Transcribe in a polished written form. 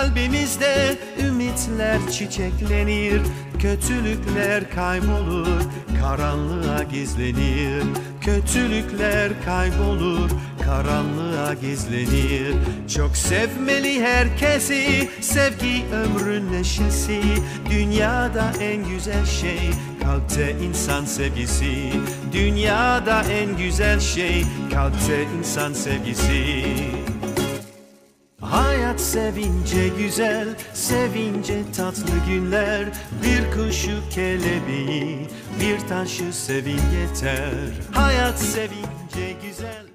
Kalbimizde ümitler çiçeklenir, kötülükler kaybolur, karanlığa gizlenir. Kötülükler kaybolur, karanlığa gizlenir. Çok sevmeli herkesi, sevgi ömrün neşesi. Dünyada en güzel şey, kalpte insan sevgisi. Dünyada en güzel şey, kalpte insan sevgisi. Hayat sevince güzel, sevince tatlı günler. Bir kuşu kelebeği, bir taşı sevin yeter. Hayat sevince güzel.